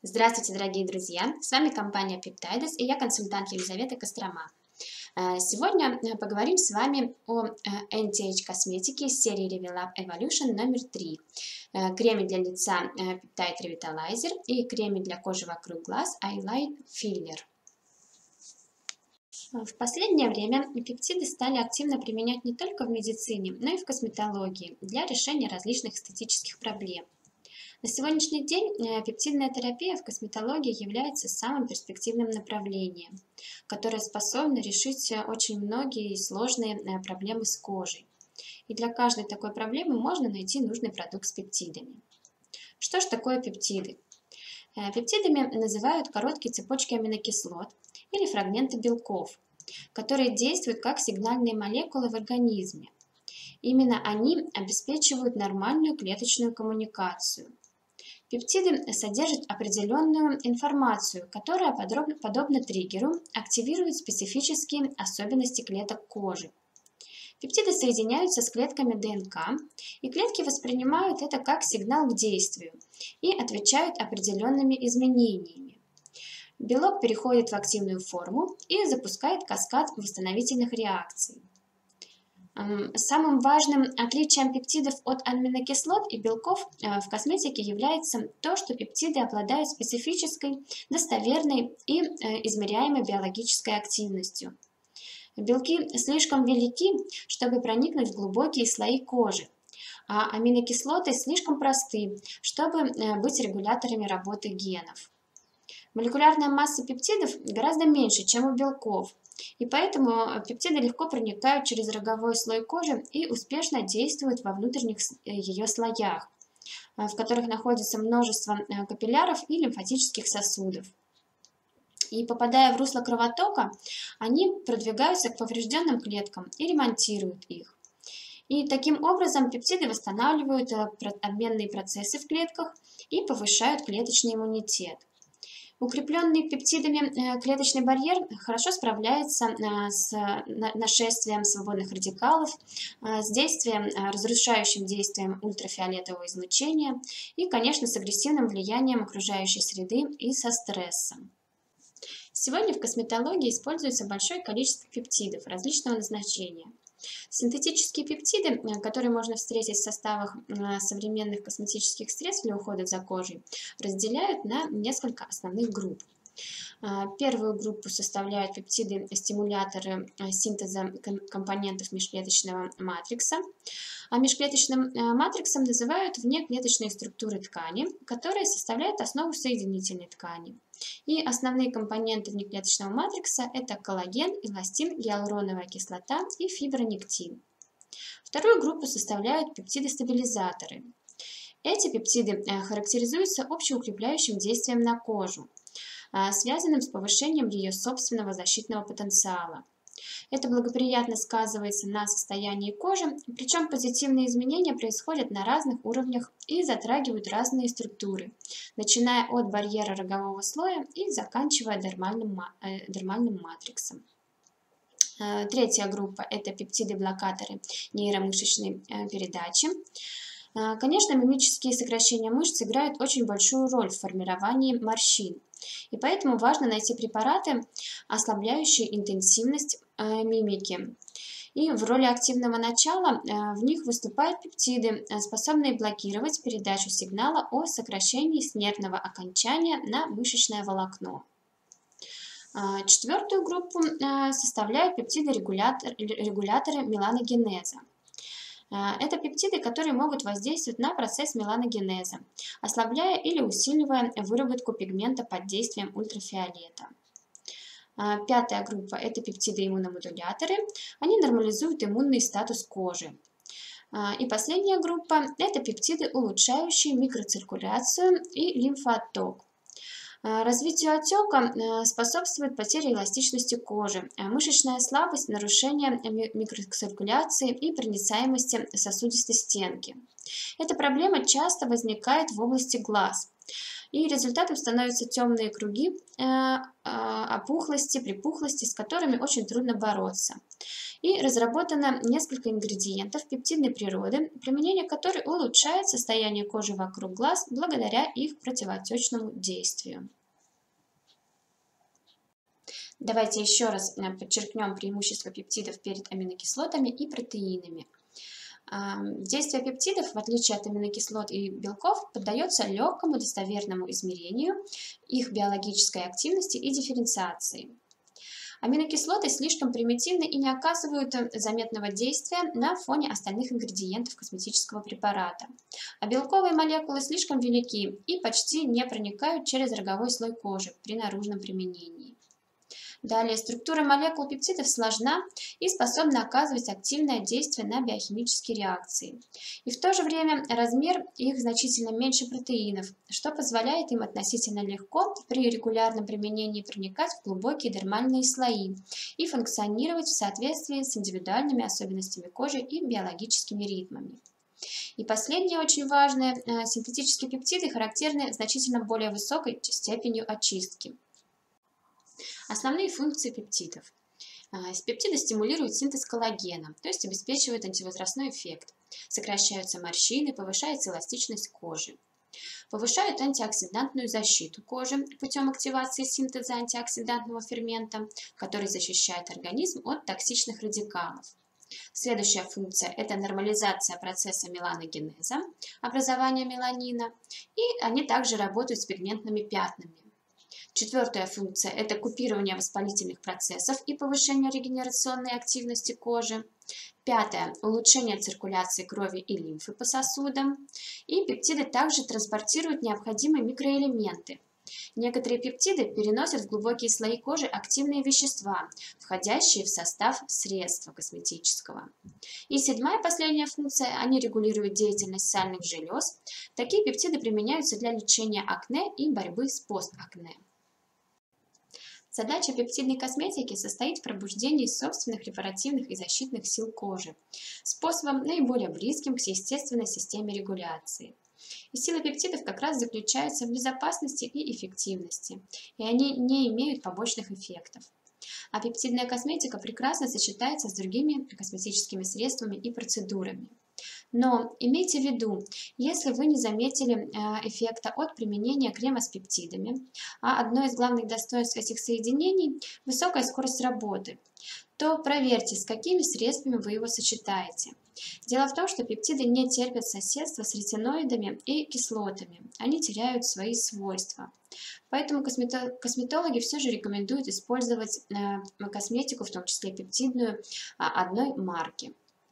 Здравствуйте, дорогие друзья! С вами компания Peptidus и я консультант Елизавета Кострома. Сегодня поговорим с вами о Anti-Age косметике из серии Reveal Up Evolution номер 3. Креме для лица Peptide Revitalizer и креме для кожи вокруг глаз Eyelid Filler. В последнее время пептиды стали активно применять не только в медицине, но и в косметологии для решения различных эстетических проблем. На сегодняшний день пептидная терапия в косметологии является самым перспективным направлением, которое способно решить очень многие и сложные проблемы с кожей. И для каждой такой проблемы можно найти нужный продукт с пептидами. Что же такое пептиды? Пептидами называют короткие цепочки аминокислот или фрагменты белков, которые действуют как сигнальные молекулы в организме. Именно они обеспечивают нормальную клеточную коммуникацию. Пептиды содержат определенную информацию, которая, подобно триггеру, активирует специфические особенности клеток кожи. Пептиды соединяются с клетками ДНК, и клетки воспринимают это как сигнал к действию и отвечают определенными изменениями. Белок переходит в активную форму и запускает каскад восстановительных реакций. Самым важным отличием пептидов от аминокислот и белков в косметике является то, что пептиды обладают специфической, достоверной и измеряемой биологической активностью. Белки слишком велики, чтобы проникнуть в глубокие слои кожи, а аминокислоты слишком просты, чтобы быть регуляторами работы генов. Молекулярная масса пептидов гораздо меньше, чем у белков, и поэтому пептиды легко проникают через роговой слой кожи и успешно действуют во внутренних ее слоях, в которых находится множество капилляров и лимфатических сосудов. И попадая в русло кровотока, они продвигаются к поврежденным клеткам и ремонтируют их. И таким образом пептиды восстанавливают обменные процессы в клетках и повышают клеточный иммунитет. Укрепленный пептидами клеточный барьер хорошо справляется с нашествием свободных радикалов, с разрушающим действием ультрафиолетового излучения и, конечно, с агрессивным влиянием окружающей среды и со стрессом. Сегодня в косметологии используется большое количество пептидов различного назначения. Синтетические пептиды, которые можно встретить в составах современных косметических средств для ухода за кожей, разделяют на несколько основных групп. Первую группу составляют пептиды-стимуляторы синтеза компонентов межклеточного матрикса. А межклеточным матриксом называют внеклеточные структуры ткани, которые составляют основу соединительной ткани. И основные компоненты внеклеточного матрикса – это коллаген, эластин, гиалуроновая кислота и фибронектин. Вторую группу составляют пептиды-стабилизаторы. Эти пептиды характеризуются общеукрепляющим действием на кожу, связанным с повышением ее собственного защитного потенциала. Это благоприятно сказывается на состоянии кожи, причем позитивные изменения происходят на разных уровнях и затрагивают разные структуры, начиная от барьера рогового слоя и заканчивая дермальным матриксом. Третья группа – это пептиды-блокаторы нейромышечной передачи. Конечно, мимические сокращения мышц играют очень большую роль в формировании морщин, и поэтому важно найти препараты, ослабляющие интенсивность мимики. И в роли активного начала в них выступают пептиды, способные блокировать передачу сигнала о сокращении с нервного окончания на мышечное волокно. Четвертую группу составляют пептиды-регуляторы меланогенеза. Это пептиды, которые могут воздействовать на процесс меланогенеза, ослабляя или усиливая выработку пигмента под действием ультрафиолета. Пятая группа – это пептиды-иммуномодуляторы. Они нормализуют иммунный статус кожи. И последняя группа – это пептиды, улучшающие микроциркуляцию и лимфоотток. Развитию отека способствует потеря эластичности кожи, мышечная слабость, нарушение микроциркуляции и проницаемости сосудистой стенки. Эта проблема часто возникает в области глаз, И результатом становятся темные круги, опухлости, припухлости, с которыми очень трудно бороться. И разработано несколько ингредиентов пептидной природы, применение которой улучшает состояние кожи вокруг глаз благодаря их противоотечному действию. Давайте еще раз подчеркнем преимущества пептидов перед аминокислотами и протеинами. Действие пептидов, в отличие от аминокислот и белков, поддается легкому достоверному измерению их биологической активности и дифференциации. Аминокислоты слишком примитивны и не оказывают заметного действия на фоне остальных ингредиентов косметического препарата. А белковые молекулы слишком велики и почти не проникают через роговой слой кожи при наружном применении. Далее, структура молекул пептидов сложна и способна оказывать активное действие на биохимические реакции. И в то же время размер их значительно меньше протеинов, что позволяет им относительно легко при регулярном применении проникать в глубокие дермальные слои и функционировать в соответствии с индивидуальными особенностями кожи и биологическими ритмами. И последнее очень важное, синтетические пептиды характерны значительно более высокой степенью очистки. Основные функции пептидов. Пептиды стимулируют синтез коллагена, то есть обеспечивают антивозрастной эффект, сокращаются морщины, повышается эластичность кожи. Повышают антиоксидантную защиту кожи путем активации синтеза антиоксидантного фермента, который защищает организм от токсичных радикалов. Следующая функция – это нормализация процесса меланогенеза, образования меланина, и они также работают с пигментными пятнами. Четвертая функция – это купирование воспалительных процессов и повышение регенерационной активности кожи. Пятое – улучшение циркуляции крови и лимфы по сосудам. И пептиды также транспортируют необходимые микроэлементы. Некоторые пептиды переносят в глубокие слои кожи активные вещества, входящие в состав средства косметического. И седьмая, последняя функция – они регулируют деятельность сальных желез. Такие пептиды применяются для лечения акне и борьбы с постакне. Задача пептидной косметики состоит в пробуждении собственных репаративных и защитных сил кожи способом наиболее близким к естественной системе регуляции. И сила пептидов как раз заключается в безопасности и эффективности, и они не имеют побочных эффектов. А пептидная косметика прекрасно сочетается с другими косметическими средствами и процедурами. Но имейте в виду, если вы не заметили эффекта от применения крема с пептидами, а одно из главных достоинств этих соединений – высокая скорость работы, то проверьте, с какими средствами вы его сочетаете. Дело в том, что пептиды не терпят соседства с ретиноидами и кислотами, они теряют свои свойства. Поэтому косметологи все же рекомендуют использовать косметику, в том числе пептидную, одной марки.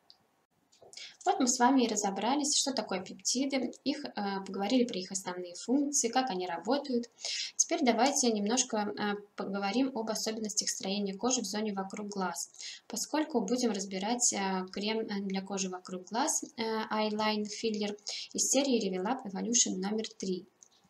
Вот мы с вами и разобрались, что такое пептиды, поговорили про их основные функции, как они работают. Теперь давайте немножко поговорим об особенностях строения кожи в зоне вокруг глаз, поскольку будем разбирать крем для кожи вокруг глаз Eyeline Filler из серии Revlab Evolution номер 3.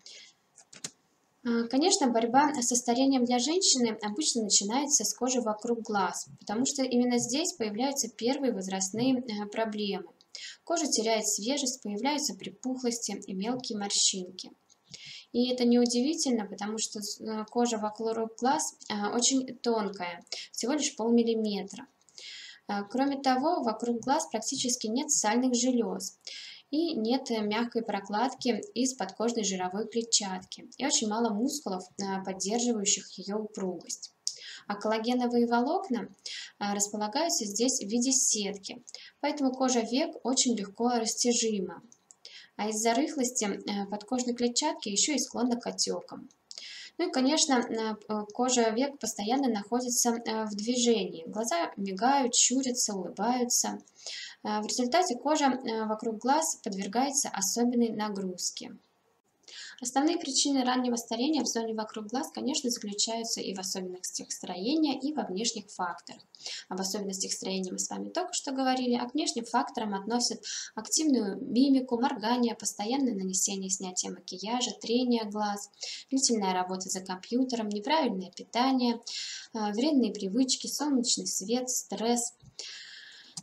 Конечно, борьба со старением для женщины обычно начинается с кожи вокруг глаз, потому что именно здесь появляются первые возрастные проблемы. Кожа теряет свежесть, появляются припухлости и мелкие морщинки. И это неудивительно, потому что кожа вокруг глаз очень тонкая, всего лишь полмиллиметра. Кроме того, вокруг глаз практически нет сальных желез и нет мягкой прокладки из подкожной жировой клетчатки, и очень мало мускулов, поддерживающих ее упругость. А коллагеновые волокна располагаются здесь в виде сетки, поэтому кожа век очень легко растяжима. А из-за рыхлости подкожной клетчатки еще и склонна к отекам. Ну и, конечно, кожа век постоянно находится в движении. Глаза мигают, щурятся, улыбаются. В результате кожа вокруг глаз подвергается особенной нагрузке. Основные причины раннего старения в зоне вокруг глаз, конечно, заключаются и в особенностях строения, и во внешних факторах. Об особенностях строения мы с вами только что говорили, а к внешним факторам относят активную мимику, моргание, постоянное нанесение и снятие макияжа, трение глаз, длительная работа за компьютером, неправильное питание, вредные привычки, солнечный свет, стресс.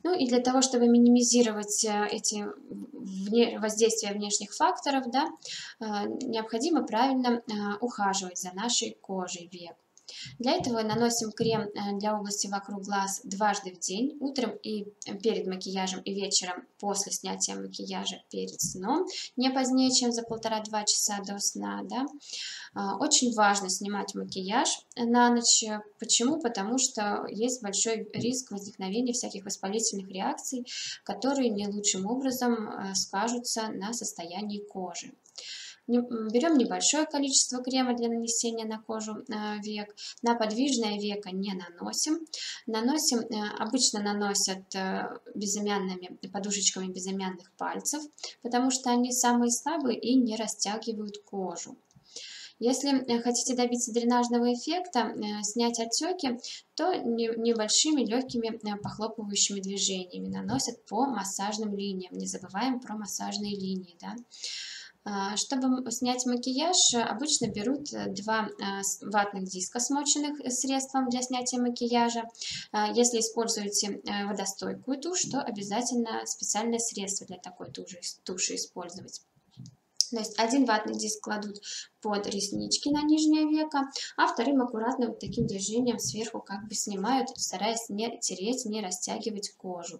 Ну и для того, чтобы минимизировать эти воздействия внешних факторов, да, необходимо правильно ухаживать за нашей кожей век. Для этого наносим крем для области вокруг глаз дважды в день, утром и перед макияжем и вечером после снятия макияжа перед сном, не позднее, чем за 1,5–2 часа до сна. Да. Очень важно снимать макияж на ночь. Почему? Потому что есть большой риск возникновения всяких воспалительных реакций, которые не лучшим образом скажутся на состоянии кожи. Берем небольшое количество крема для нанесения на кожу век. На подвижное веко не наносим. Обычно наносят безымянными подушечками безымянных пальцев, потому что они самые слабые и не растягивают кожу. Если хотите добиться дренажного эффекта, снять отеки, то небольшими легкими похлопывающими движениями наносят по массажным линиям. Не забываем про массажные линии. Да? Чтобы снять макияж, обычно берут 2 ватных диска, смоченных средством для снятия макияжа. Если используете водостойкую тушь, то обязательно специальное средство для такой туши использовать. То есть один ватный диск кладут под реснички на нижнее веко, а вторым аккуратно вот таким движением сверху как бы снимают, стараясь не тереть, не растягивать кожу.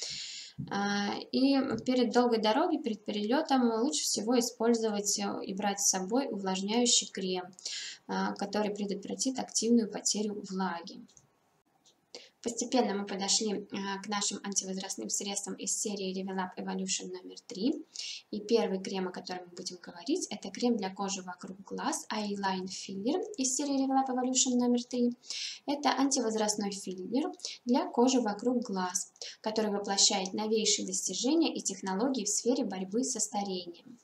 И перед долгой дорогой, перед перелетом лучше всего использовать и брать с собой увлажняющий крем, который предотвратит активную потерю влаги. Постепенно мы подошли к нашим антивозрастным средствам из серии Reveal Up Evolution номер 3. И первый крем, о котором мы будем говорить, это крем для кожи вокруг глаз Eyeline Filler из серии Reveal Up Evolution номер 3. Это антивозрастной филлер для кожи вокруг глаз, который воплощает новейшие достижения и технологии в сфере борьбы со старением.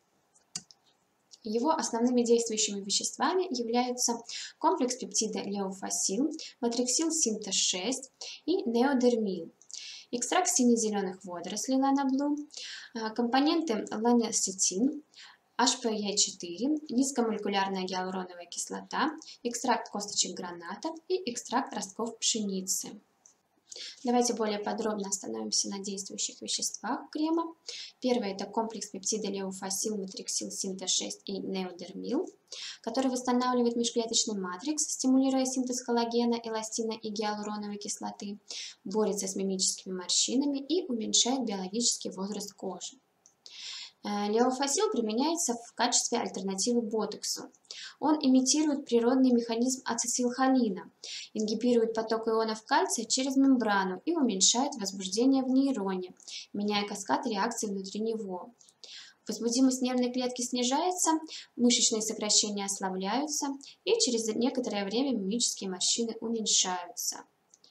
Его основными действующими веществами являются комплекс пептида леофасил, матриксил синтез 6 и неодермил, экстракт сине-зеленых водорослей ланаблу, компоненты ланосетин, HPE4, низкомолекулярная гиалуроновая кислота, экстракт косточек граната и экстракт ростков пшеницы. Давайте более подробно остановимся на действующих веществах крема. Первое – это комплекс пептида леофасил, матриксил синтез 6 и неодермил, который восстанавливает межклеточный матрикс, стимулируя синтез коллагена, эластина и гиалуроновой кислоты, борется с мимическими морщинами и уменьшает биологический возраст кожи. Леофасил применяется в качестве альтернативы ботоксу. Он имитирует природный механизм ацетилхолина, ингибирует поток ионов кальция через мембрану и уменьшает возбуждение в нейроне, меняя каскад реакций внутри него. Возбудимость нервной клетки снижается, мышечные сокращения ослабляются и через некоторое время мимические морщины уменьшаются.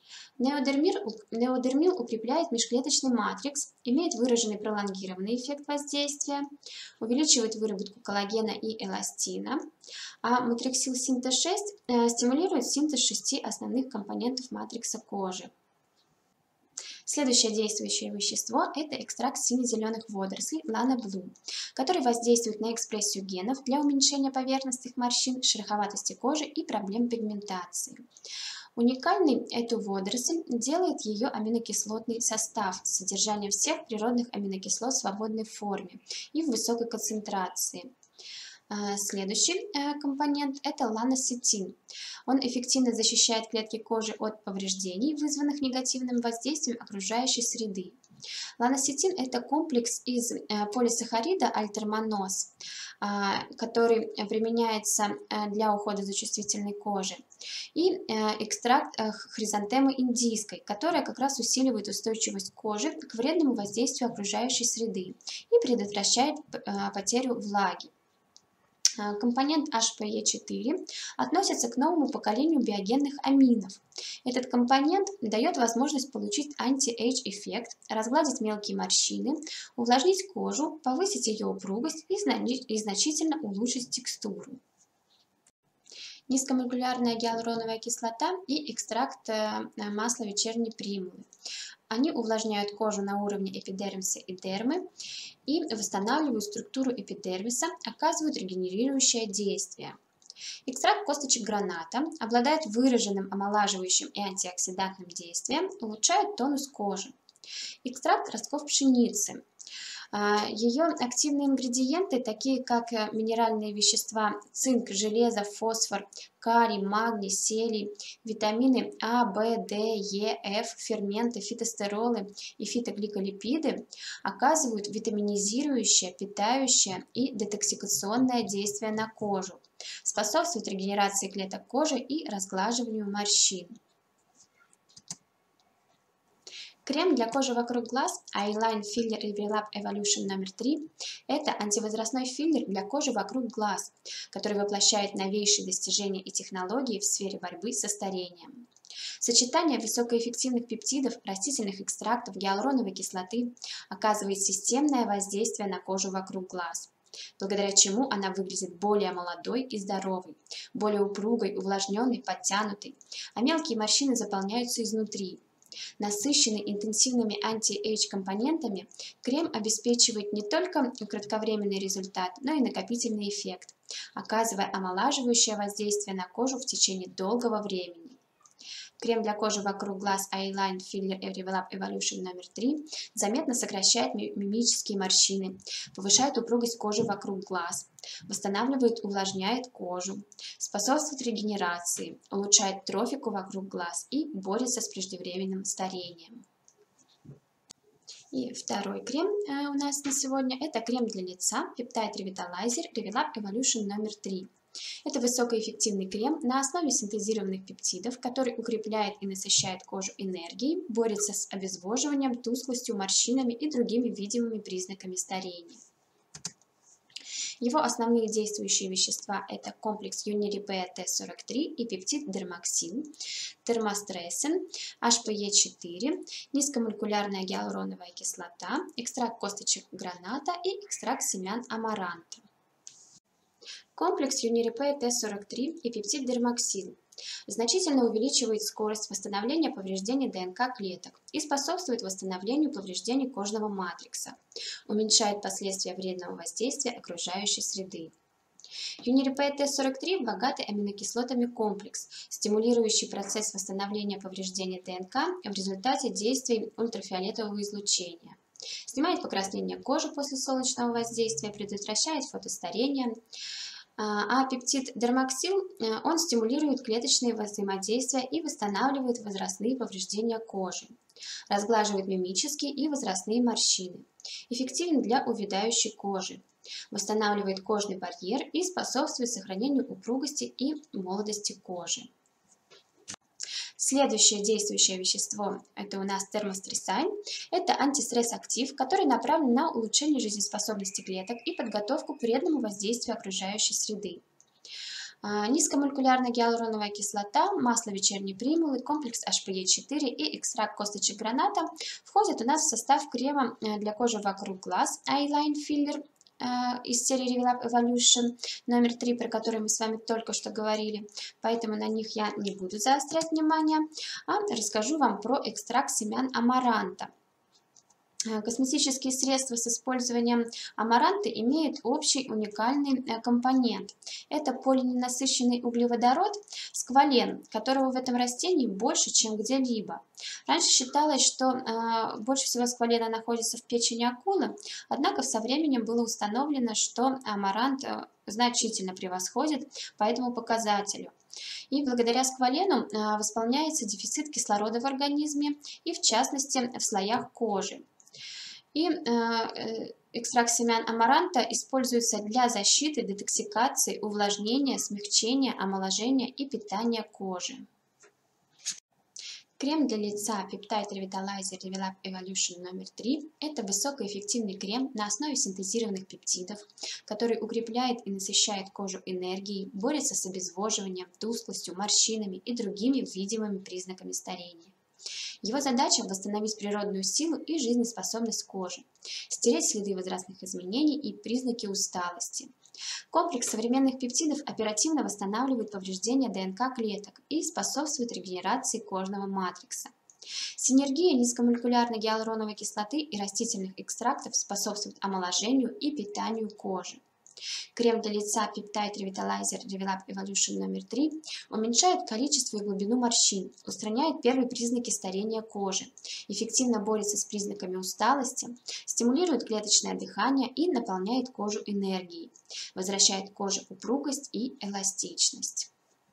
Неодермил укрепляет межклеточный матрикс, имеет выраженный пролонгированный эффект воздействия, увеличивает выработку коллагена и эластина, а матриксил синтез 6 стимулирует синтез 6 основных компонентов матрикса кожи. Следующее действующее вещество – это экстракт сине-зеленых водорослей ланаблу, который воздействует на экспрессию генов для уменьшения поверхностных морщин, шероховатости кожи и проблем пигментации. Уникальной эту водоросль делает ее аминокислотный состав с содержанием всех природных аминокислот в свободной форме и в высокой концентрации. Следующий компонент – это ланосетин. Он эффективно защищает клетки кожи от повреждений, вызванных негативным воздействием окружающей среды. Ланосетин – это комплекс из полисахарида альтерманоз, который применяется для ухода за чувствительной кожей, и экстракт хризантемы индийской, которая как раз усиливает устойчивость кожи к вредному воздействию окружающей среды и предотвращает потерю влаги. Компонент HPE4 относится к новому поколению биогенных аминов. Этот компонент дает возможность получить анти-эйдж эффект, разгладить мелкие морщины, увлажнить кожу, повысить ее упругость и значительно улучшить текстуру. Низкомолекулярная гиалуроновая кислота и экстракт масла вечерней примулы. Они увлажняют кожу на уровне эпидермиса и дермы и восстанавливают структуру эпидермиса, оказывают регенерирующее действие. Экстракт косточек граната обладает выраженным омолаживающим и антиоксидантным действием, улучшает тонус кожи. Экстракт ростков пшеницы. Ее активные ингредиенты, такие как минеральные вещества цинк, железо, фосфор, калий, магний, селий, витамины А, В, Д, Е, Ф, ферменты, фитостеролы и фитогликолипиды, оказывают витаминизирующее, питающее и детоксикационное действие на кожу, способствуют регенерации клеток кожи и разглаживанию морщин. Крем для кожи вокруг глаз Eyeline Filler Revelap Evolution номер 3 – это антивозрастной филлер для кожи вокруг глаз, который воплощает новейшие достижения и технологии в сфере борьбы со старением. Сочетание высокоэффективных пептидов, растительных экстрактов, гиалуроновой кислоты оказывает системное воздействие на кожу вокруг глаз, благодаря чему она выглядит более молодой и здоровой, более упругой, увлажненной, подтянутой, а мелкие морщины заполняются изнутри. Насыщенный интенсивными анти-эйдж компонентами, крем обеспечивает не только кратковременный результат, но и накопительный эффект, оказывая омолаживающее воздействие на кожу в течение долгого времени. Крем для кожи вокруг глаз Eyeline Filler Revelap Evolution номер 3 заметно сокращает мимические морщины, повышает упругость кожи вокруг глаз, восстанавливает, увлажняет кожу, способствует регенерации, улучшает трофику вокруг глаз и борется с преждевременным старением. И второй крем у нас на сегодня – это крем для лица Peptide Revitalizer Revelap Evolution номер 3. Это высокоэффективный крем на основе синтезированных пептидов, который укрепляет и насыщает кожу энергией, борется с обезвоживанием, тусклостью, морщинами и другими видимыми признаками старения. Его основные действующие вещества – это комплекс Unirepair T43 и пептид Dermaxin, термострессен, HPE4, низкомолекулярная гиалуроновая кислота, экстракт косточек граната и экстракт семян амаранта. Комплекс Unirepair T43 и пептид Dermaxin значительно увеличивает скорость восстановления повреждений ДНК клеток и способствует восстановлению повреждений кожного матрикса, уменьшает последствия вредного воздействия окружающей среды. Unirepair T43 – богатый аминокислотами комплекс, стимулирующий процесс восстановления повреждений ДНК в результате действий ультрафиолетового излучения. Снимает покраснение кожи после солнечного воздействия, предотвращает фотостарение. А пептид Dermaxin, он стимулирует клеточные взаимодействия и восстанавливает возрастные повреждения кожи, разглаживает мимические и возрастные морщины, эффективен для увядающей кожи, восстанавливает кожный барьер и способствует сохранению упругости и молодости кожи. Следующее действующее вещество – это у нас термострессайн. Это антистресс-актив, который направлен на улучшение жизнеспособности клеток и подготовку к вредному воздействию окружающей среды. Низкомолекулярная гиалуроновая кислота, масло вечерней примулы, комплекс HPE4 и экстракт косточек граната входят у нас в состав крема для кожи вокруг глаз Eyeline Filler из серии Revelap Evolution номер 3, про который мы с вами только что говорили, поэтому на них я не буду заострять внимание, а расскажу вам про экстракт семян амаранта. Косметические средства с использованием амаранта имеют общий уникальный компонент. Это полиненасыщенный углеводород сквален, которого в этом растении больше, чем где-либо. Раньше считалось, что больше всего сквалена находится в печени акулы, однако со временем было установлено, что амарант значительно превосходит по этому показателю. И благодаря сквалену восполняется дефицит кислорода в организме и в частности в слоях кожи. И экстракт семян амаранта используется для защиты, детоксикации, увлажнения, смягчения, омоложения и питания кожи. Крем для лица Peptide Revitalizer Revelap Evolution номер 3 – это высокоэффективный крем на основе синтезированных пептидов, который укрепляет и насыщает кожу энергией, борется с обезвоживанием, тусклостью, морщинами и другими видимыми признаками старения. Его задача – восстановить природную силу и жизнеспособность кожи, стереть следы возрастных изменений и признаки усталости. Комплекс современных пептидов оперативно восстанавливает повреждения ДНК клеток и способствует регенерации кожного матрикса. Синергия низкомолекулярной гиалуроновой кислоты и растительных экстрактов способствует омоложению и питанию кожи. Крем для лица Peptide Revitalizer Revelap Evolution номер 3 уменьшает количество и глубину морщин, устраняет первые признаки старения кожи, эффективно борется с признаками усталости, стимулирует клеточное дыхание и наполняет кожу энергией, возвращает коже упругость и эластичность.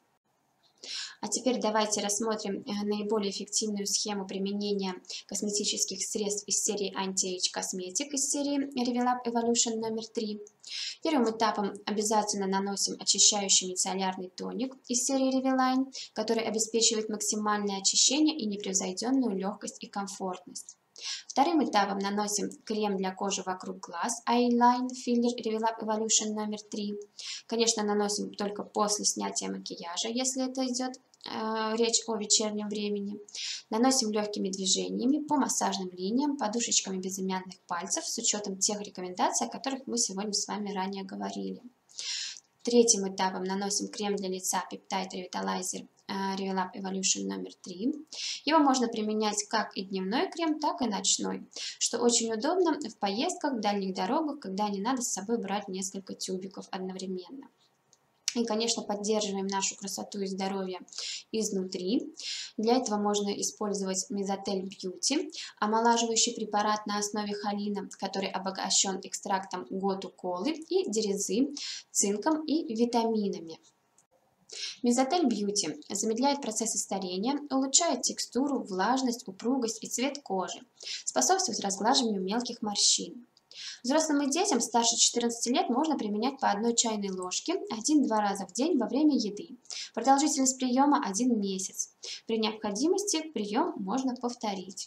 А теперь давайте рассмотрим наиболее эффективную схему применения косметических средств из серии Anti-Age Cosmetic из серии Revelap Evolution номер 3. Первым этапом обязательно наносим очищающий мицеллярный тоник из серии Reveline, который обеспечивает максимальное очищение и непревзойденную легкость и комфортность. Вторым этапом наносим крем для кожи вокруг глаз Eyeline Filler Revelap Evolution номер 3. Конечно, наносим только после снятия макияжа, если это идет речь о вечернем времени. Наносим легкими движениями по массажным линиям, подушечками безымянных пальцев с учетом тех рекомендаций, о которых мы сегодня с вами ранее говорили. Третьим этапом наносим крем для лица Peptide Revitalizer Revelap Evolution номер 3. Его можно применять как и дневной крем, так и ночной, что очень удобно в поездках, в дальних дорогах, когда не надо с собой брать несколько тюбиков одновременно. И, конечно, поддерживаем нашу красоту и здоровье изнутри. Для этого можно использовать Mesotel Beauty, омолаживающий препарат на основе холина, который обогащен экстрактом готу колы и дерезы, цинком и витаминами. Mesotel Beauty замедляет процессы старения, улучшает текстуру, влажность, упругость и цвет кожи, способствует разглаживанию мелких морщин. Взрослым и детям старше 14 лет можно применять по 1 чайной ложке 1-2 раза в день во время еды. Продолжительность приема 1 месяц. При необходимости прием можно повторить.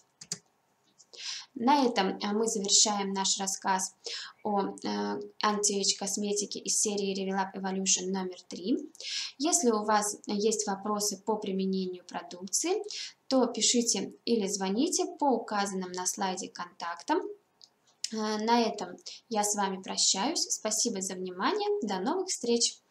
На этом мы завершаем наш рассказ о Anti-Age косметике из серии Revelap Evolution номер 3. Если у вас есть вопросы по применению продукции, то пишите или звоните по указанным на слайде контактам. На этом я с вами прощаюсь. Спасибо за внимание. До новых встреч!